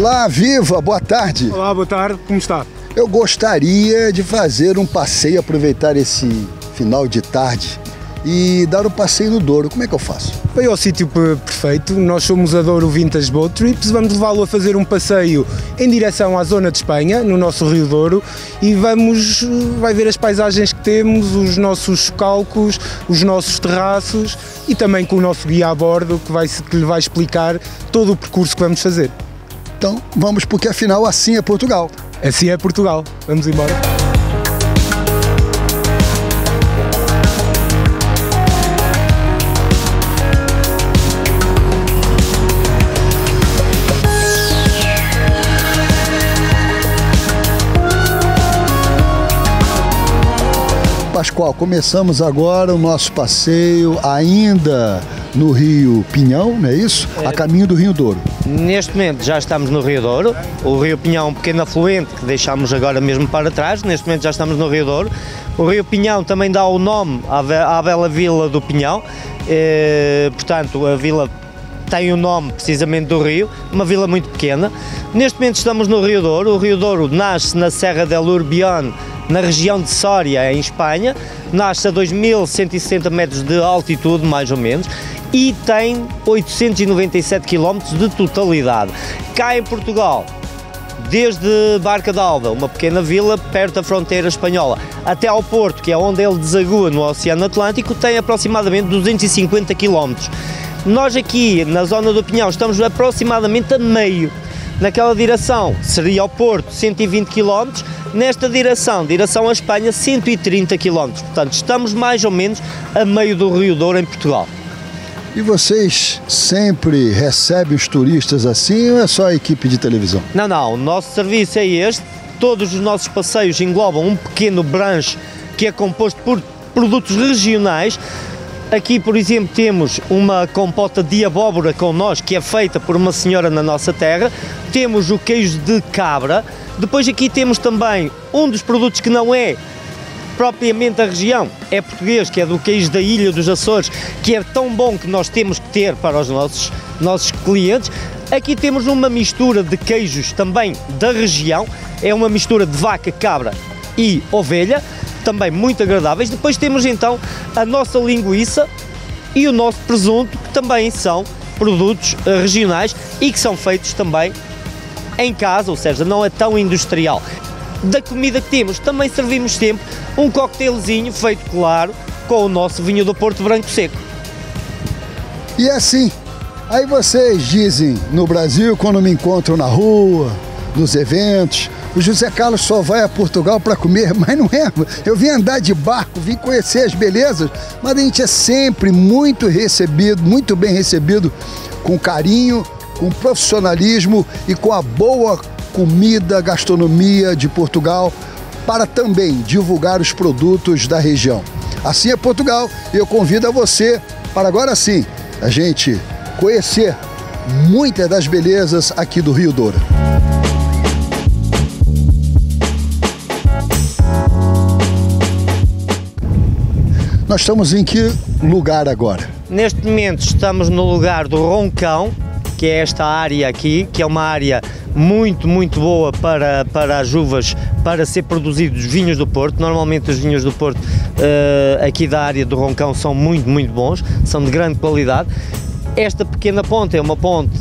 Olá, Viva, boa tarde. Olá, boa tarde, como está? Eu gostaria de fazer um passeio, aproveitar esse final de tarde e dar um passeio no Douro. Como é que eu faço? Veio ao sítio perfeito, nós somos a Douro Vintage Boat Trips, vamos levá-lo a fazer um passeio em direção à zona de Espanha, no nosso Rio Douro, e vai ver as paisagens que temos, os nossos calcos, os nossos terraços e também com o nosso guia a bordo que lhe vai explicar todo o percurso que vamos fazer. Então vamos, porque afinal assim é Portugal. Assim é Portugal, vamos embora. Pascoal, começamos agora o nosso passeio ainda no Rio Pinhão, não é isso? A caminho do Rio Douro. Neste momento já estamos no Rio Douro, o Rio Pinhão é um pequeno afluente que deixámos agora mesmo para trás, neste momento já estamos no Rio Douro. O Rio Pinhão também dá o nome à bela vila do Pinhão, portanto a vila tem o nome precisamente do rio, uma vila muito pequena. Neste momento estamos no Rio Douro, o Rio Douro nasce na Serra del Urbión, na região de Sória, em Espanha, nasce a 2.160 metros de altitude, mais ou menos, e tem 897 km de totalidade. Cá em Portugal, desde Barca d'Alva, uma pequena vila perto da fronteira espanhola, até ao Porto, que é onde ele desagua no Oceano Atlântico, tem aproximadamente 250 km. Nós aqui, na zona do Pinhão, estamos aproximadamente a meio. Naquela direção seria ao Porto 120 km, nesta direção à Espanha 130 km, portanto estamos mais ou menos a meio do Rio Douro em Portugal. E vocês sempre recebem os turistas assim ou é só a equipe de televisão? Não, o nosso serviço é este, todos os nossos passeios englobam um pequeno branche que é composto por produtos regionais. Aqui, por exemplo, temos uma compota de abóbora connosco, que é feita por uma senhora na nossa terra. Temos o queijo de cabra. Depois aqui temos também um dos produtos que não é propriamente da região, é português, que é do queijo da Ilha dos Açores, que é tão bom que nós temos que ter para os nossos clientes. Aqui temos uma mistura de queijos também da região, é uma mistura de vaca, cabra e ovelha, também muito agradáveis. Depois temos então a nossa linguiça e o nosso presunto, que também são produtos regionais e que são feitos também em casa, ou seja, não é tão industrial. Da comida que temos, também servimos sempre um cocktailzinho feito, claro, com o nosso vinho do Porto Branco Seco. E assim, aí vocês dizem no Brasil, quando me encontram na rua, nos eventos, o José Carlos só vai a Portugal para comer, mas não é. Eu vim andar de barco, vim conhecer as belezas, mas a gente é sempre muito recebido, muito bem recebido, com carinho, com profissionalismo e com a boa comida, gastronomia de Portugal, para também divulgar os produtos da região. Assim é Portugal, e eu convido a você para agora sim a gente conhecer muitas das belezas aqui do Rio Douro. Nós estamos em que lugar agora? Neste momento estamos no lugar do Roncão, que é esta área aqui, que é uma área muito boa para as uvas, para ser produzidos vinhos do Porto. Normalmente os vinhos do Porto aqui da área do Roncão são muito bons, são de grande qualidade. Esta pequena ponte é uma ponte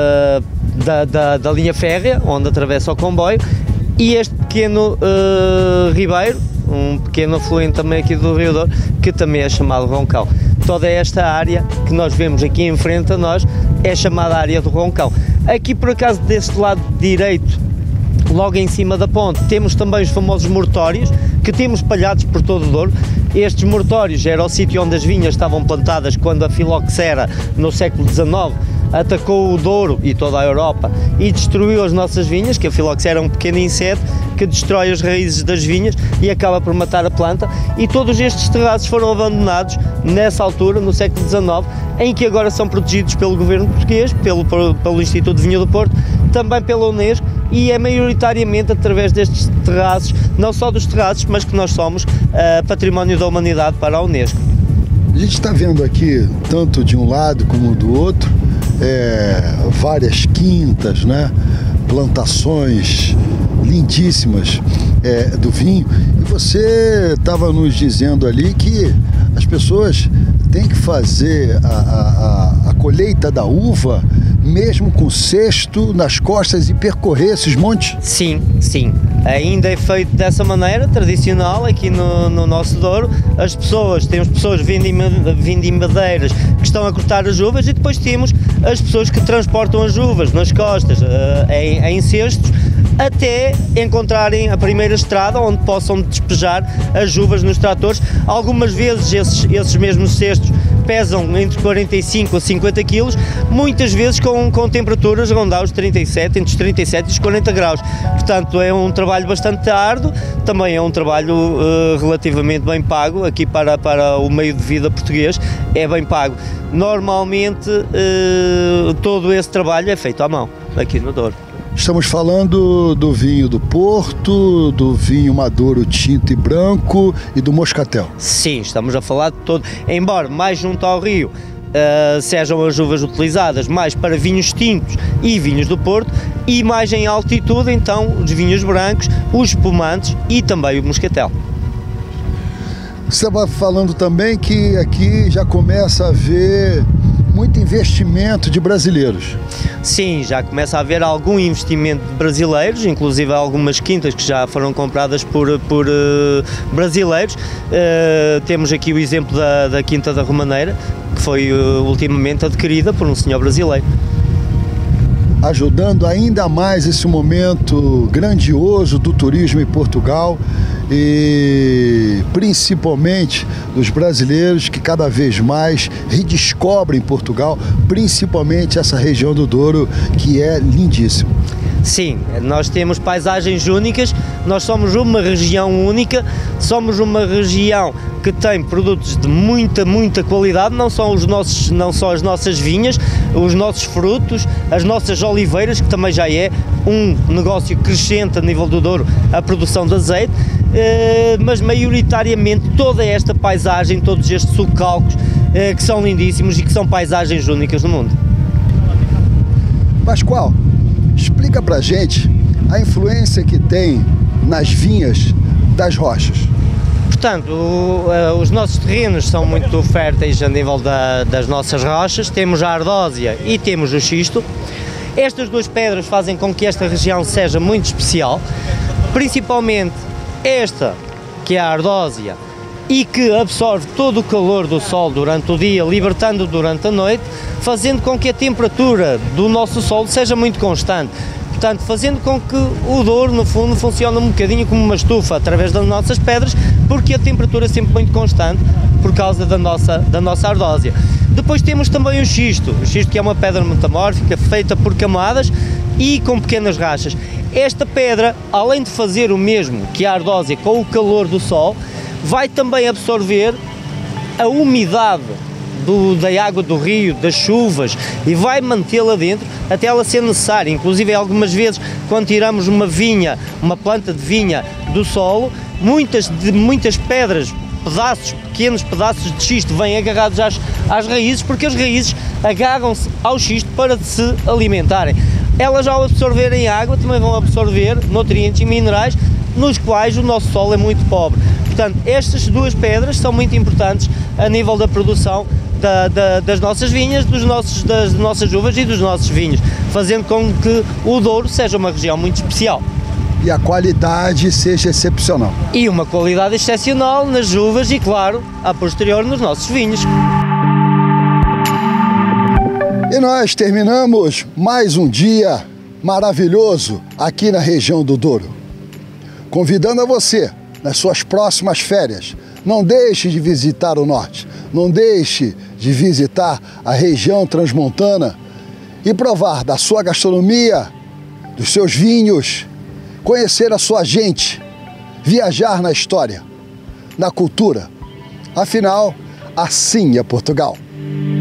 da linha férrea, onde atravessa o comboio, e este pequeno ribeiro, um pequeno afluente também aqui do Rio Douro, que também é chamado Roncão. Toda esta área que nós vemos aqui em frente a nós é chamada área do Roncão. Aqui por acaso deste lado direito, logo em cima da ponte, temos também os famosos mortórios, que temos espalhados por todo o Douro. Estes mortórios era o sítio onde as vinhas estavam plantadas quando a filoxera, no século XIX, atacou o Douro e toda a Europa e destruiu as nossas vinhas, que a filoxera é um pequeno inseto que destrói as raízes das vinhas e acaba por matar a planta, e todos estes terraços foram abandonados nessa altura, no século XIX, em que agora são protegidos pelo governo português, pelo Instituto de Vinho do Porto, também pela Unesco, e é maioritariamente através destes terraços, não só dos terraços, mas que nós somos património da humanidade para a Unesco. A gente está vendo aqui, tanto de um lado como do outro, várias quintas, né? plantações lindíssimas do vinho. E você estava nos dizendo ali que as pessoas têm que fazer a colheita da uva mesmo com cesto nas costas e percorrer esses montes? Sim, sim. Ainda é feito dessa maneira, tradicional, aqui no nosso Douro. Temos pessoas vindimadeiras que estão a cortar as uvas e depois temos as pessoas que transportam as uvas nas costas, em cestos, até encontrarem a primeira estrada onde possam despejar as uvas nos tratores. Algumas vezes esses mesmos cestos pesam entre 45 a 50 quilos, muitas vezes com temperaturas a rondar os 37, entre os 37 e os 40 graus. Portanto, é um trabalho bastante árduo, também é um trabalho relativamente bem pago, aqui para o meio de vida português é bem pago. Normalmente, todo esse trabalho é feito à mão, aqui no Douro. Estamos falando do vinho do Porto, do vinho maduro tinto e branco e do moscatel. Sim, estamos a falar de todo, embora mais junto ao rio sejam as uvas utilizadas mais para vinhos tintos e vinhos do Porto, e mais em altitude então os vinhos brancos, os espumantes e também o moscatel. Você estava falando também que aqui já começa a haver muito investimento de brasileiros. Sim, já começa a haver algum investimento de brasileiros, inclusive algumas quintas que já foram compradas por brasileiros. Temos aqui o exemplo da Quinta da Romaneira, que foi ultimamente adquirida por um senhor brasileiro. Ajudando ainda mais esse momento grandioso do turismo em Portugal e principalmente dos brasileiros que cada vez mais redescobrem Portugal, principalmente essa região do Douro, que é lindíssima. Sim, nós temos paisagens únicas, nós somos uma região única, somos uma região que tem produtos de muita qualidade, não só as nossas vinhas, os nossos frutos, as nossas oliveiras, que também já é um negócio crescente a nível do Douro, a produção de azeite, mas maioritariamente toda esta paisagem, todos estes subcalcos que são lindíssimos e que são paisagens únicas no mundo. Pascoal, explica pra gente a influência que tem nas vinhas das rochas. Portanto, os nossos terrenos são muito férteis a nível das nossas rochas, temos a ardósia e temos o xisto. Estas duas pedras fazem com que esta região seja muito especial, principalmente esta, que é a ardósia, e que absorve todo o calor do sol durante o dia, libertando durante a noite, fazendo com que a temperatura do nosso solo seja muito constante. Portanto, fazendo com que o Douro, no fundo, funcione um bocadinho como uma estufa através das nossas pedras, porque a temperatura é sempre muito constante por causa da nossa ardósia. Depois temos também o xisto que é uma pedra metamórfica feita por camadas e com pequenas rachas. Esta pedra, além de fazer o mesmo que a ardósia com o calor do sol, vai também absorver a umidade da água do rio, das chuvas, e vai mantê-la dentro até ela ser necessária. Inclusive, algumas vezes, quando tiramos uma planta de vinha do solo, muitas pedras, pequenos pedaços de xisto vêm agarrados às raízes, porque as raízes agarram-se ao xisto para se alimentarem. Elas, ao absorverem água, também vão absorver nutrientes e minerais, nos quais o nosso solo é muito pobre. Portanto, estas duas pedras são muito importantes a nível da produção das nossas vinhas, das nossas uvas e dos nossos vinhos, fazendo com que o Douro seja uma região muito especial. E a qualidade seja excepcional. E uma qualidade excepcional nas uvas e, claro, a posterior nos nossos vinhos. E nós terminamos mais um dia maravilhoso aqui na região do Douro. Convidando a você, nas suas próximas férias, não deixe de visitar o norte, não deixe de visitar a região transmontana e provar da sua gastronomia, dos seus vinhos, conhecer a sua gente, viajar na história, na cultura. Afinal, assim é Portugal.